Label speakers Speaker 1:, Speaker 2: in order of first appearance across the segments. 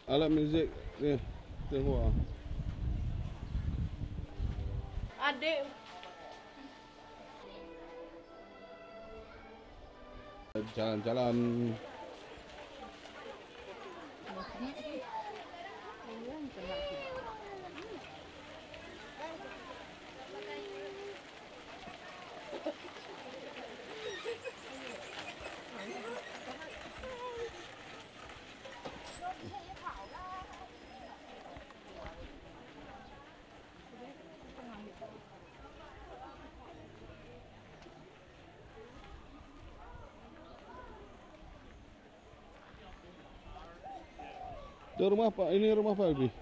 Speaker 1: Alat muzik ni Tionghoa.
Speaker 2: Adik
Speaker 1: Jalan-jalan. Itu rumah apa? Ini rumah apa lebih?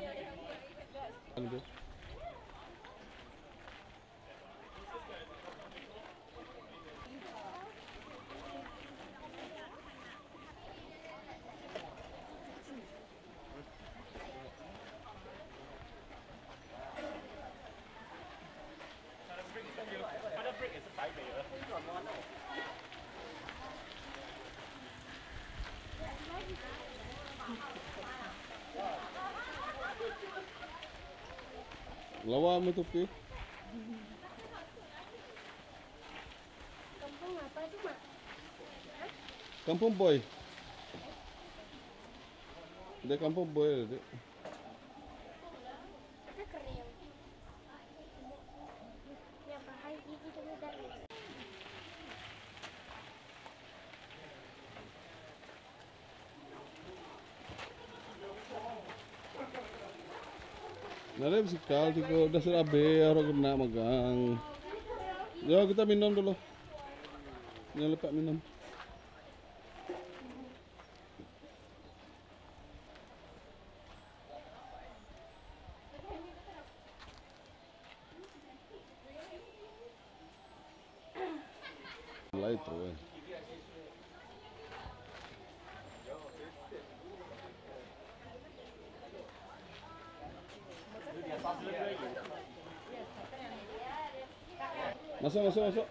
Speaker 1: Lawa mo tu pi.
Speaker 3: Kampung apa tu, Mak?
Speaker 1: Kampung Boy. Dia Kampung Boy dia.
Speaker 3: Ada kering. Ya, bahaya gigi dulu dari.
Speaker 1: Nada bisikal tiko dah serabe orang kena magang. Jom kita minum dulu. Jangan lepak minum. Mulai tu kan. Masuk, masuk, masuk.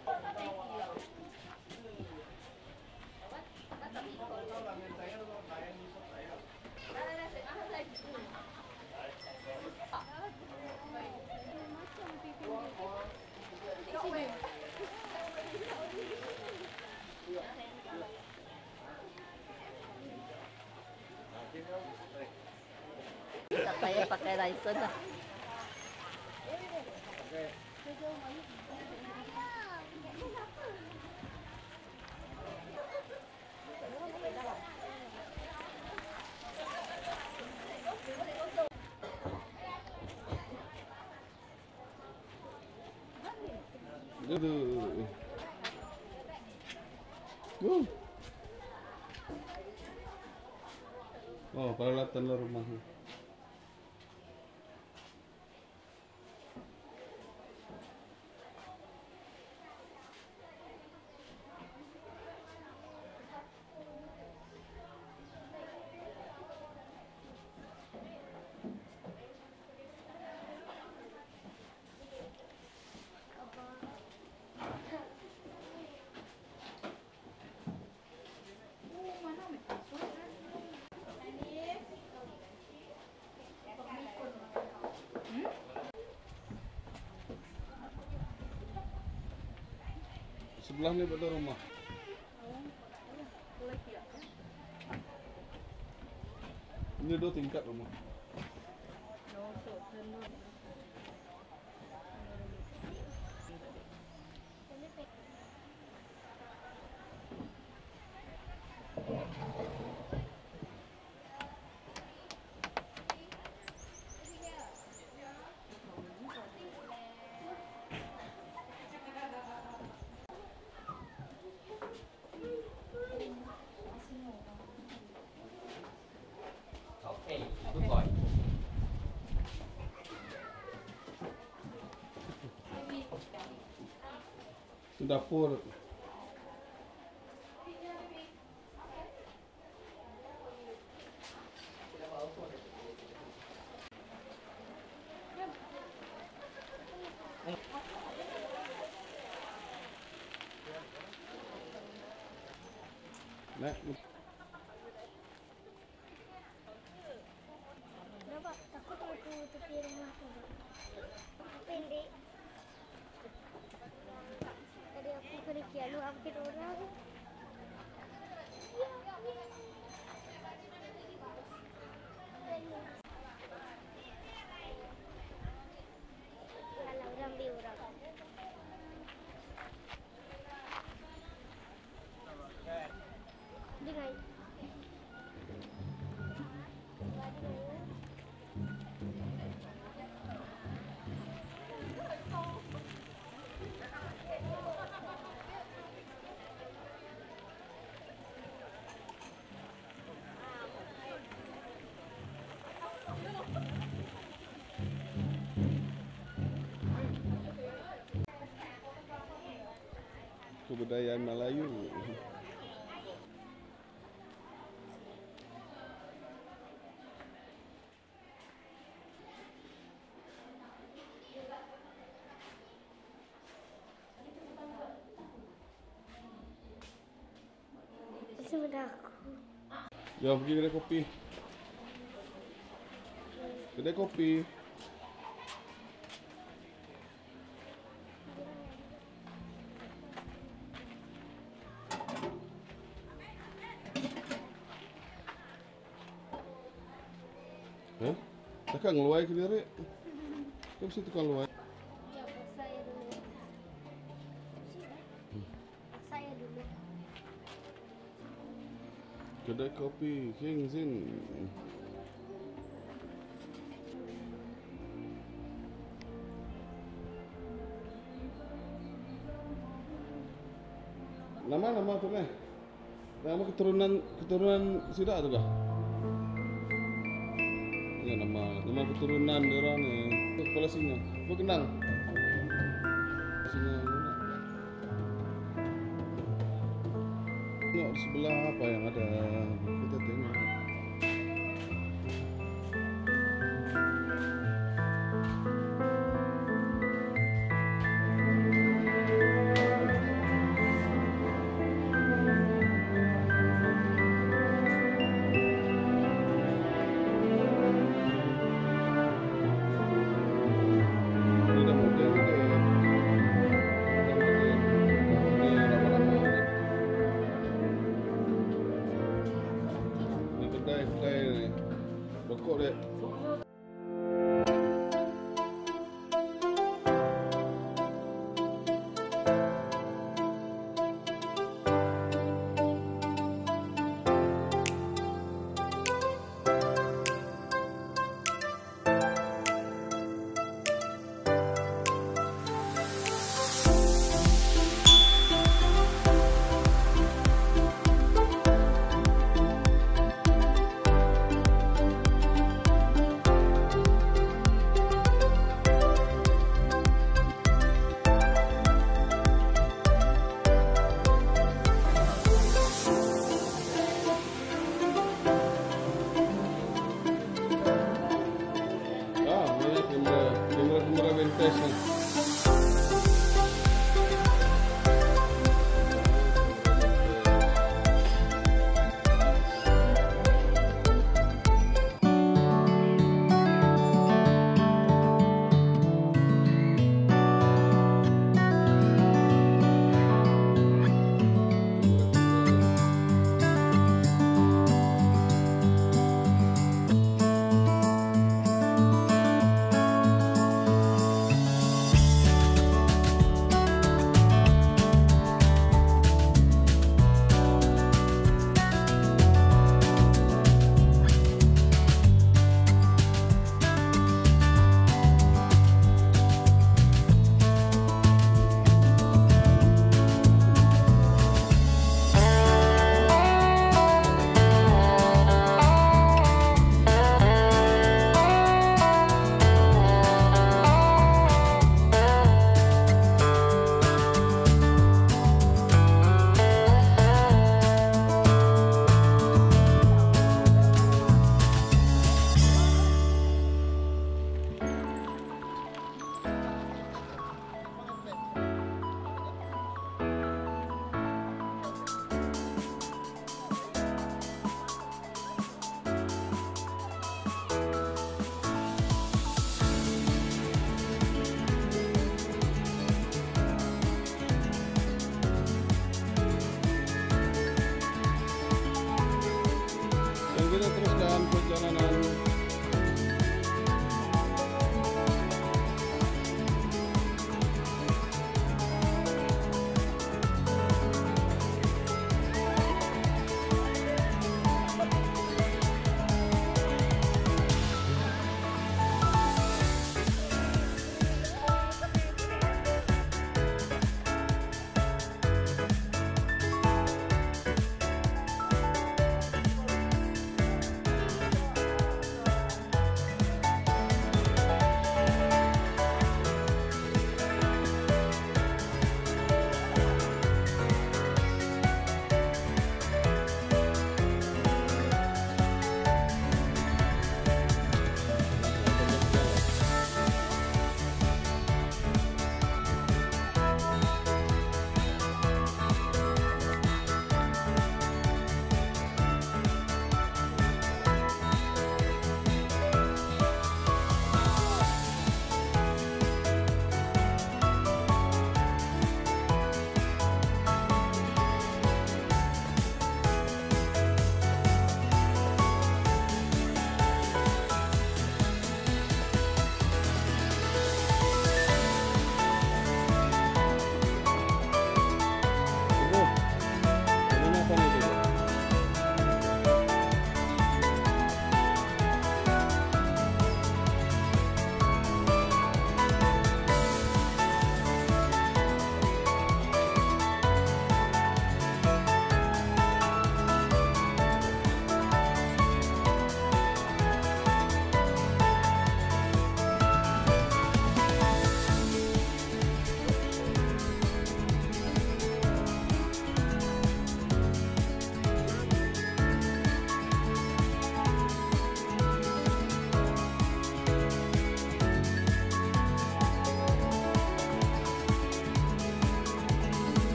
Speaker 2: tak payah pakai license lah.
Speaker 1: Aduh. Oh, peralatan lah rumah. Sebelah ni ada rumah. Ini 2 tingkat rumah. Dapur. Nak.
Speaker 3: Sakit orang. Kalau orang beli orang. Dengan.
Speaker 1: Kebudayaan Melayu.
Speaker 3: Sudah aku.
Speaker 1: Jom pergi kedai kopi. Kedai kopi. Hah? Takkan ngeluai ke dia, Rek? Dia mesti tukang luai.
Speaker 3: Ya, saya dulu. Saya dulu.
Speaker 1: Kedai kopi King Zin. Nama tu ni. Nama keturunan Sidak tu kah? Ya nama keturunan dia orang ni. Kepala singa. Kau kenal? Singa mana? Tengok di sebelah apa yang ada. Kita tengok. Ini dah modern dia. Dah modern. Ni lama-lama ni. Ni kedai ni. Rokok dia. Kamera vintage ni.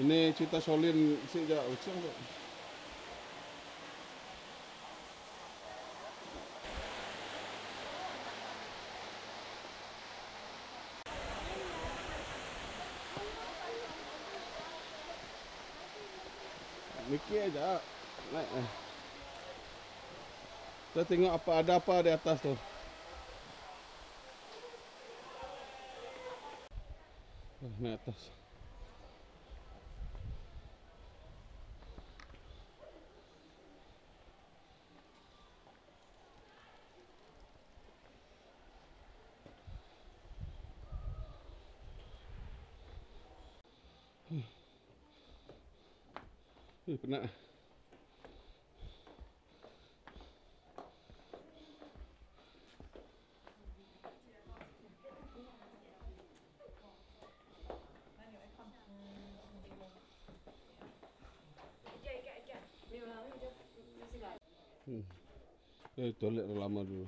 Speaker 1: Ini cerita Solin sejak ucap tak? Mikir aja. Naik. Kita tengok ada apa di atas tu. Naik atas. Penat. Toilet dah lama dulu.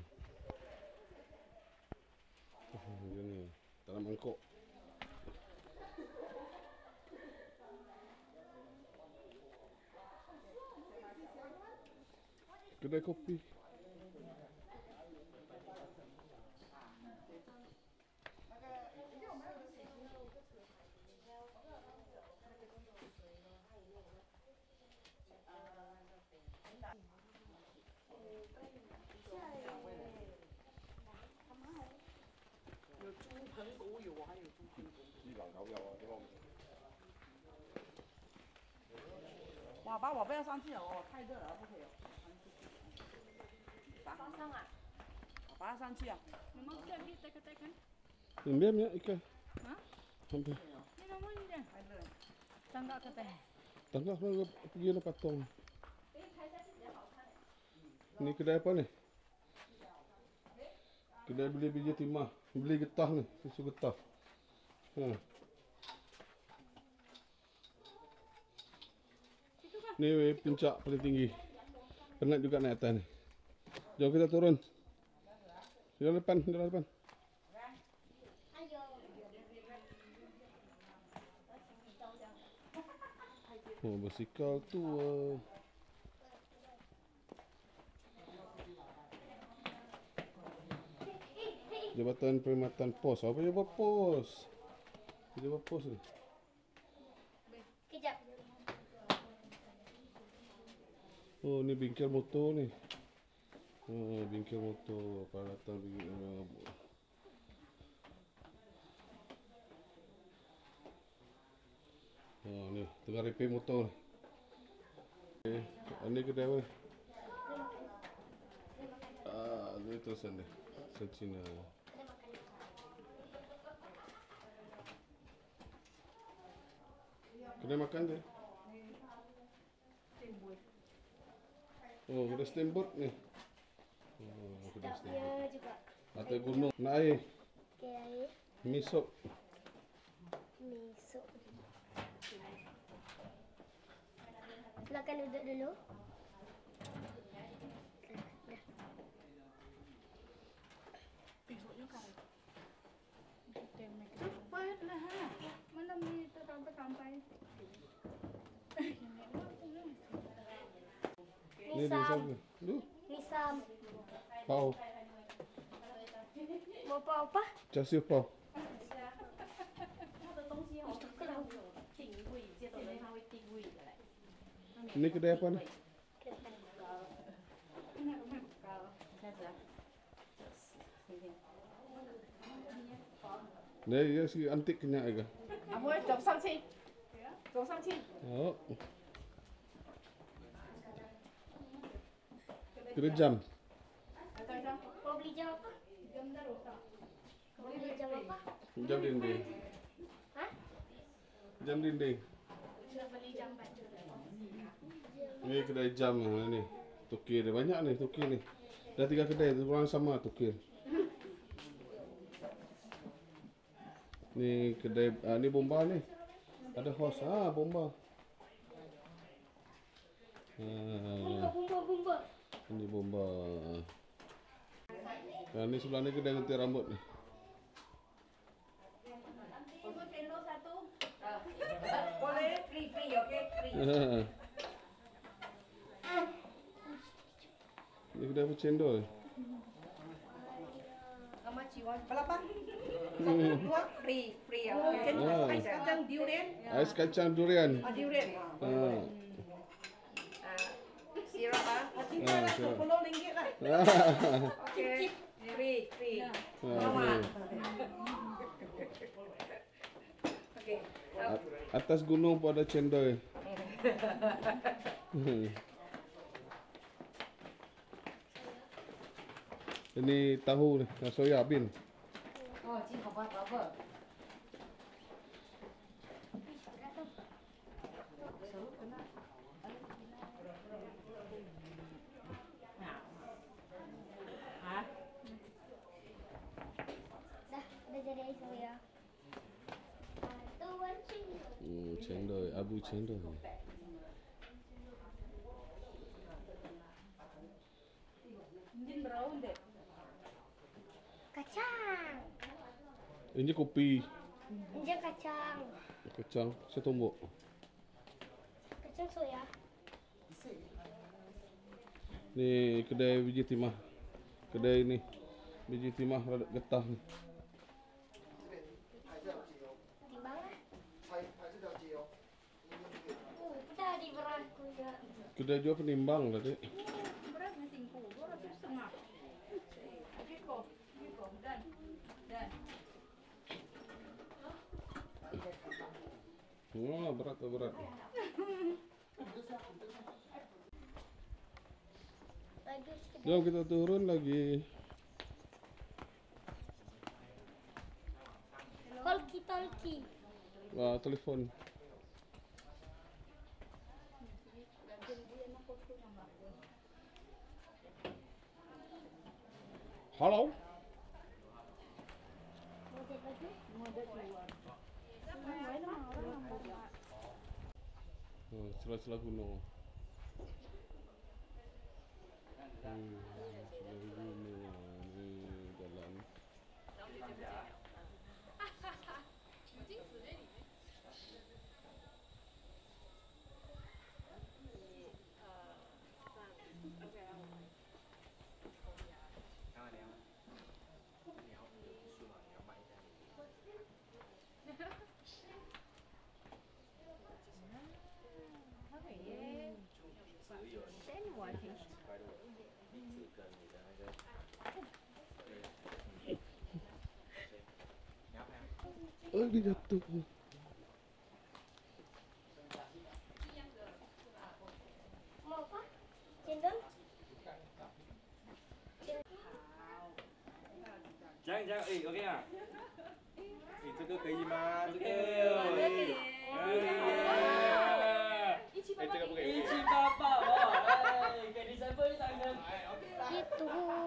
Speaker 1: Ini dalam mangkok. Kedai kopi.
Speaker 4: 哇，把我不要上去了哦，太热了，不可以哦。
Speaker 2: Pasang sangat.
Speaker 4: 把它上去啊。
Speaker 2: Memang kita ambil tekan-tekan.
Speaker 1: Diam ya ikan.
Speaker 2: Ha?
Speaker 1: Sampai.
Speaker 2: Ni namanya dia. Tangga ke teh.
Speaker 1: Tangkap pergi nak patong. Ni kedai apa ni? Kedai beli biji timah. Beli getah ni, susu getah. Ha. Ni puncak paling tinggi. Penat juga naik atas ni. Jom kita turun. Di depan, di depan. Oh, basikal tua. Jabatan Perkhidmatan Pos. Apa jabatan pos? Jabatan pos ni.
Speaker 3: Kejap.
Speaker 1: Oh, ni bengkel motor ni. Oh, bengkel motor. Peralatan bengkel. Oh, ni tengah repair motor ni. Ini kedai apa? Ni terusan dia. Cina. Kedai makan dia. Oh, kedai steamboat ni. Oh, kedai steamboat.
Speaker 3: Ya juga.
Speaker 1: Atas gunung. Nak air.
Speaker 3: Okey, air.
Speaker 1: Mi sop.
Speaker 3: Misuk. Silakan duduk dulu.
Speaker 2: Cepat lah ha. Mana ni sampai-sampai.
Speaker 1: Ni dia
Speaker 3: Misam.
Speaker 1: siapa? Tu.
Speaker 3: Misam.
Speaker 1: Pau.
Speaker 3: Mau apa?
Speaker 1: Char siu pau. Ni kedai apa ni? Dia si antik kenyak ke?
Speaker 4: 阿妹，走上去，走上去。
Speaker 1: Oh. Kedai jam.
Speaker 3: Mau beli jam apa? Mau beli jam apa?
Speaker 1: Jam dinding.
Speaker 3: Hah?
Speaker 1: Jam dinding.
Speaker 3: Nak beli jam batu.
Speaker 1: Ni kedai jam ni. Tukir dia banyak ni tukir ni. Dah 3 kedai tu orang sama tukir. Ni kedai ni bomba ni. Ada hos bomba.
Speaker 3: Bumba.
Speaker 1: Ini bomba. Ni sebelah ni kedai gunting rambut ni.
Speaker 4: Boleh. free free okay free.
Speaker 1: Ini kedai apa cendol?
Speaker 4: How much you want? Berapa? Dua free free okay. Ais kacang durian.
Speaker 1: Ais kacang durian.
Speaker 4: Durian.
Speaker 1: Ah.
Speaker 4: Sirap ah.
Speaker 1: Ah, sirap.
Speaker 4: RM10 lah. Okay. Free free.
Speaker 1: Ah,
Speaker 4: Okay.
Speaker 1: Atas gunung pun ada cendol. Ini tahu ni, soya bin.
Speaker 2: Oh, cik apa?
Speaker 3: Dah jadi air soya. Satu wancing.
Speaker 1: Cendol, abu cendol.
Speaker 3: Kacang.
Speaker 1: Ini kopi.
Speaker 3: Ini kacang.
Speaker 1: Kacang, saya tumbuk.
Speaker 3: Kacang soya.
Speaker 1: Ni kedai biji timah. Kedai ni biji timah rada getah ni.
Speaker 3: Timbang lah. Kita di beraku ya.
Speaker 1: Kedai jual penimbang tadi.
Speaker 4: Berapa tingku? 200 setengah. Gitu. Dan.
Speaker 1: Wah, berat.
Speaker 3: Bagus kita.
Speaker 1: Jom kita turun lagi.
Speaker 3: Talkie.
Speaker 1: Wah, telefon. Halo. Celah-celah gunung. Celah gunung ni jalan. Oh, dia jatuh.
Speaker 3: Mau apa? Cendol?
Speaker 5: 讲，哎，OK 啊？哎，这个可以吗？这个可以。哎，这个不可以。
Speaker 6: 1788哦，哎，给你1张人。
Speaker 3: Itu.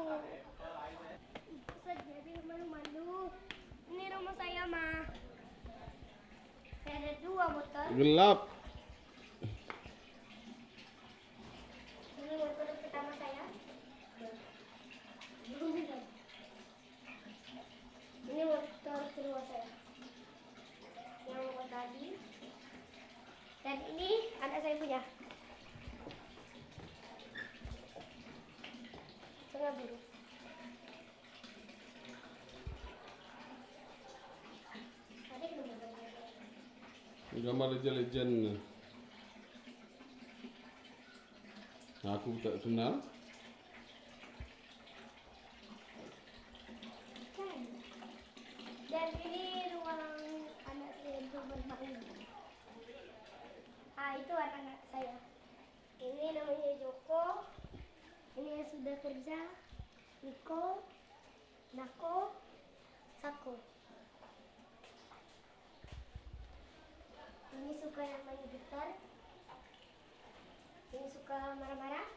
Speaker 3: Ustaz jadi malu-malu. Ini rumah saya mah. Saya ada 2 motor.
Speaker 1: Gelap.
Speaker 3: Ini motor pertama saya. Ini motor kedua saya. Yang buat tadi. Dan ini anak saya punya. Tengah biru. Tadi kenapa?
Speaker 1: Gambar legend-legend ni. Aku tak kenal.
Speaker 3: Kan. Dan ini ruang anak saya untuk bermain. Itu anak-anak saya. Ini namanya Joko. Ini yang sudah kerja. Niko, Nako, Sako. Ini suka yang main gitar. Ini suka marah-marah.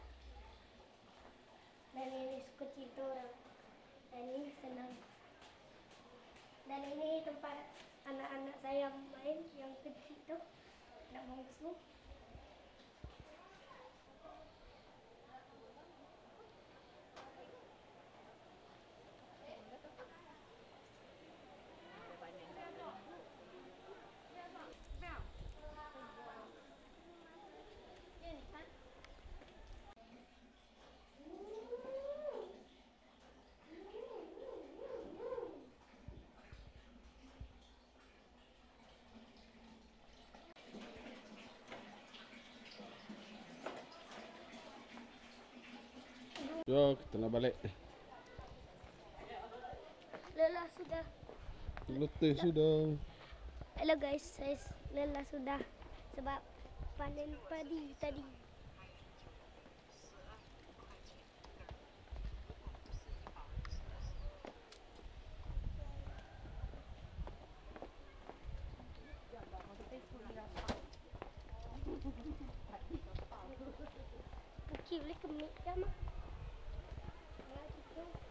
Speaker 3: Dan ini suka cinta orang. Dan ini senang. Dan ini tempat anak-anak saya main yang kecil itu. Nak bongsu.
Speaker 1: Yo, kita nak balik.
Speaker 3: Lelah sudah.
Speaker 1: Letih sudah.
Speaker 3: Hello guys, saya lelah sudah sebab panen padi tadi. Okey, boleh kemik dah mak. Nah, gitu.